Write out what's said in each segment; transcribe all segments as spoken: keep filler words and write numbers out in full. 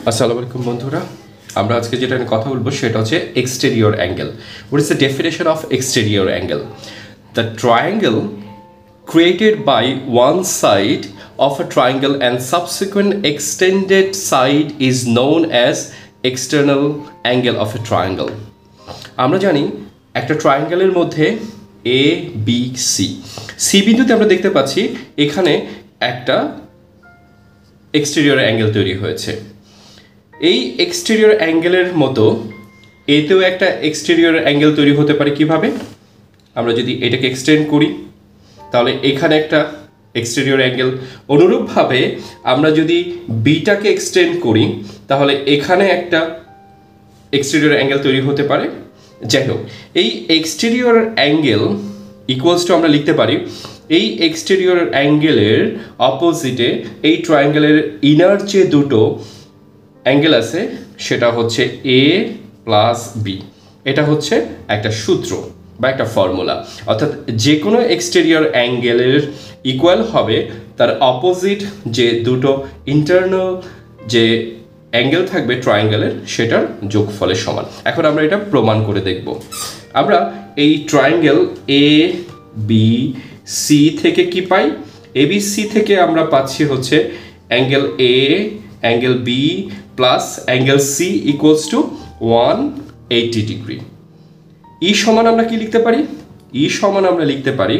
আসসালামু আলাইকুম বন্ধুরা, আমরা আজকে যেটা নিয়ে কথা বলবো সেটা হচ্ছে exterior angle. What is the definition of exterior angle? The triangle created by one side of a triangle and subsequent extended side is known as external angle of a triangle. আমরা জানি একটা ট্রায়াঙ্গেলের মধ্যে এ বি সি সি বিন্দুতে আমরা দেখতে পাচ্ছি এখানে একটা এক্সটেরিয়র অ্যাঙ্গেল তৈরি হয়েছে। এই এক্সটেরিয়র অ্যাঙ্গেলের মতো এতেও একটা এক্সটেরিয়র অ্যাঙ্গেল তৈরি হতে পারে কিভাবে? আমরা যদি এটাকে এক্সটেন্ড করি তাহলে এখানে একটা এক্সটেরিয়র অ্যাঙ্গেল, অনুরূপভাবে আমরা যদি বিটাকে এক্সটেন্ড করি তাহলে এখানে একটা এক্সটেরিয়র অ্যাঙ্গেল তৈরি হতে পারে। যাই হোক, এই এক্সটেরিয়র অ্যাঙ্গেল ইকুয়ালস টু আমরা লিখতে পারি এই এক্সটেরিয়র অ্যাঙ্গেলের অপোজিটে এই ট্রায়াঙ্গেলের ইনার যে দুটো অ্যাঙ্গেল আছে সেটা হচ্ছে এ প্লাস বি। এটা হচ্ছে একটা সূত্র বা একটা ফর্মুলা, অর্থাৎ যে কোনো এক্সটেরিয়র অ্যাঙ্গেলের ইকুয়াল হবে তার অপোজিট যে দুটো ইন্টারনাল যে অ্যাঙ্গেল থাকবে ট্রায়াঙ্গেলের সেটার যোগফলের সমান। এখন আমরা এটা প্রমাণ করে দেখব। আমরা এই ট্রায়াঙ্গেল এ বি সি থেকে কি পাই? এ বি সি থেকে আমরা পাচ্ছি হচ্ছে angle A angle B plus angle C equals to one eighty degree. ই সমান আমরা কি লিখতে পারি? ই সমান আমরা লিখতে পারি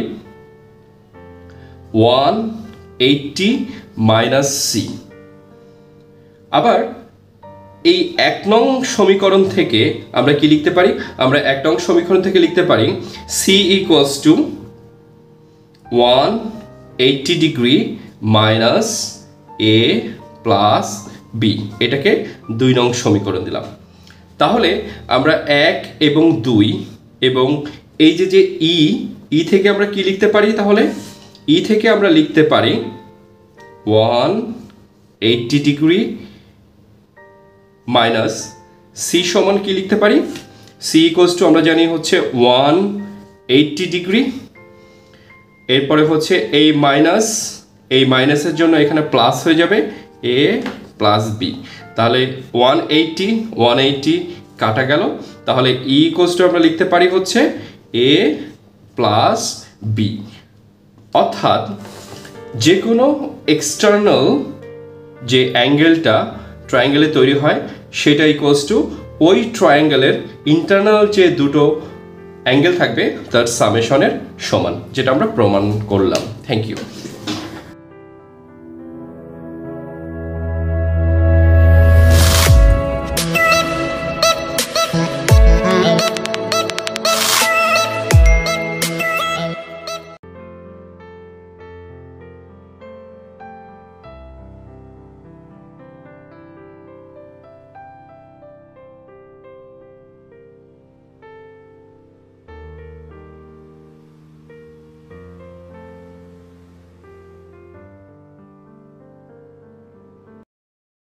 ওয়ান এইটি মাইনাস সি। আবার এই এক নং সমীকরণ থেকে আমরা কি লিখতে পারি? আমরা এক নং সমীকরণ থেকে লিখতে পারি C equals to one eighty degree minus A plus B. এটাকে দুই নং সমীকরণ দিলাম। তাহলে আমরা এক এবং দুই এবং এই যে যে ই ই থেকে আমরা কি লিখতে পারি? তাহলে ই থেকে আমরা লিখতে পারি one eighty degree minus C সমান কি লিখতে পারি? সি ইকুয়ালস টু আমরা জানি হচ্ছে ওয়ান এইটি ডিগ্রি, এরপরে হচ্ছে এই মাইনাস এই মাইনাসের জন্য এখানে প্লাস হয়ে যাবে এ প্লাস বি। তাহলে ওয়ান এইটি ওয়ান এইটি কাটা গেল, তাহলে ই ইকুয়ালস টু আমরা লিখতে পারি হচ্ছে এ প্লাস বি। অর্থাৎ যে কোনো এক্সটার্নাল যে অ্যাঙ্গেলটা ট্রায়াঙ্গেলে তৈরি হয় সেটা ইকুয়ালস টু ওই ট্রায়াঙ্গেলের ইন্টারনাল যে দুটো অ্যাঙ্গেল থাকবে তার সামেশনের সমান, যেটা আমরা প্রমাণ করলাম। Thank you.